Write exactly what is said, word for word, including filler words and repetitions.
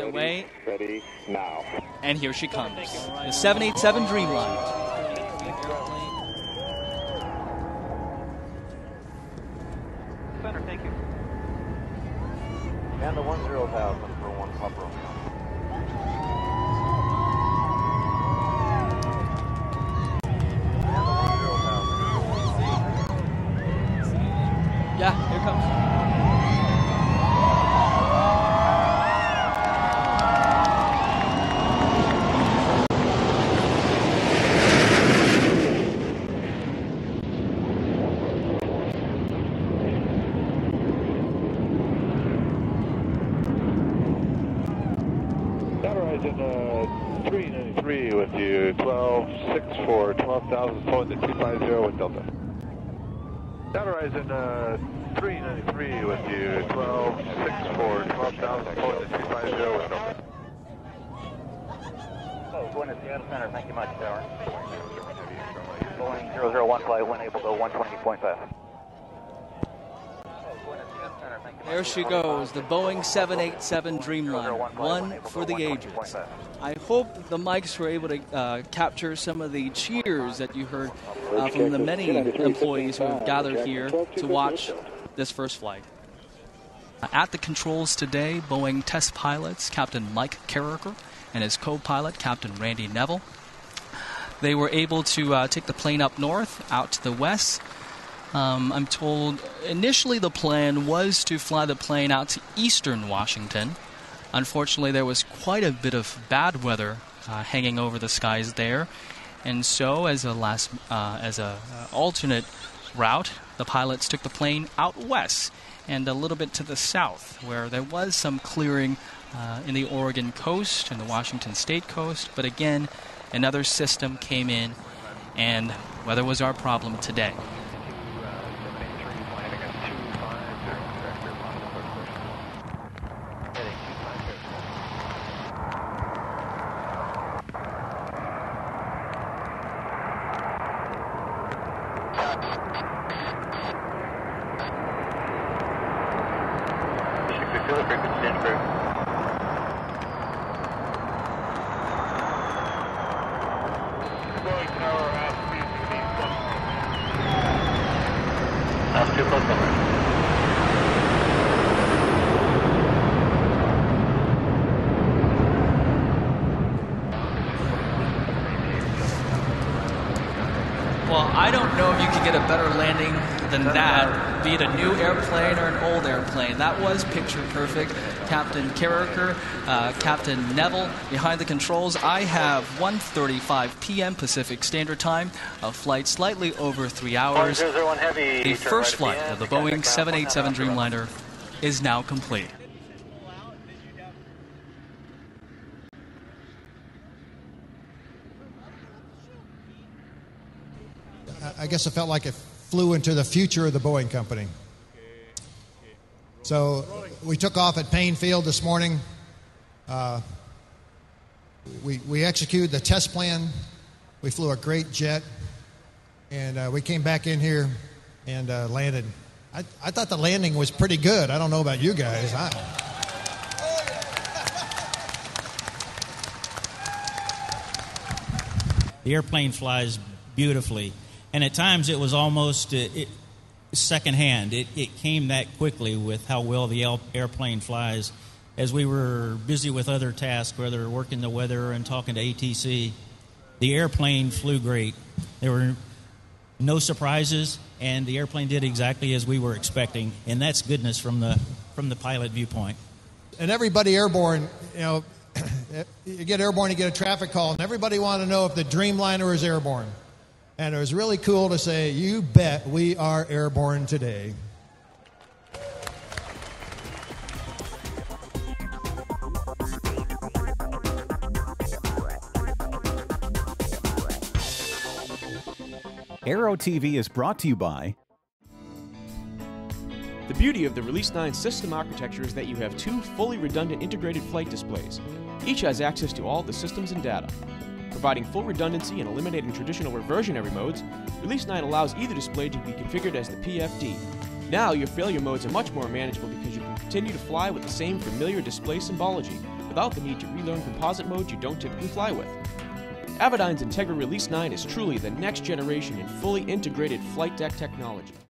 underway. Ready, now. And here she comes. The seven eighty-seven Dreamliner. Center, thank you. And the one zero thousand for one pop room. Yeah, here comes. Horizon uh, three ninety-three with you, twelve six for twelve thousand, point two five zero with Delta. Horizon uh, three ninety-three with you, twelve six for twelve thousand, point two five zero with Delta. Oh, going to Seattle Center, thank you much, Tower. Boeing zero zero one five, when able to go one twenty point five. There she goes, the Boeing seven eighty-seven Dreamliner, one for the ages. I hope the mics were able to uh, capture some of the cheers that you heard uh, from the many employees who have gathered here to watch this first flight. At the controls today, Boeing test pilots Captain Mike Carriker and his co-pilot Captain Randy Neville. They were able to uh, take the plane up north, out to the west. Um, I'm told initially the plan was to fly the plane out to eastern Washington. Unfortunately, there was quite a bit of bad weather uh, hanging over the skies there, and so as a last, uh, as a uh, alternate route, the pilots took the plane out west and a little bit to the south, where there was some clearing uh, in the Oregon coast and the Washington State coast. But again, another system came in, and weather was our problem today. Well, I don't know if you could get a better landing than that, be it a new airplane or an old airplane. That was picture perfect. Captain Carriker, uh, Captain Neville behind the controls. I have one thirty-five p m Pacific Standard Time, a flight slightly over three hours. The first flight of the Boeing seven eighty-seven Dreamliner is now complete. I guess it felt like it flew into the future of the Boeing company. So we took off at Paine Field this morning. Uh, we, we executed the test plan. We flew a great jet. And uh, we came back in here and uh, landed. I, I thought the landing was pretty good. I don't know about you guys. I, the airplane flies beautifully. And at times it was almost uh, it, secondhand. It, it came that quickly with how well the airplane flies. As we were busy with other tasks, whether working the weather and talking to A T C, the airplane flew great. There were no surprises, and the airplane did exactly as we were expecting, and that's goodness from the from the pilot viewpoint. And everybody airborne, you know, you get airborne, you get a traffic call, and everybody wanted to know if the Dreamliner is airborne. And it was really cool to say, you bet we are airborne today. Aero-T V is brought to you by... The beauty of the Release nine system architecture is that you have two fully redundant integrated flight displays. Each has access to all the systems and data. Providing full redundancy and eliminating traditional reversionary modes, Release nine allows either display to be configured as the P F D. Now your failure modes are much more manageable because you can continue to fly with the same familiar display symbology, without the need to relearn composite modes you don't typically fly with. Avidyne's Integra Release nine is truly the next generation in fully integrated flight deck technology.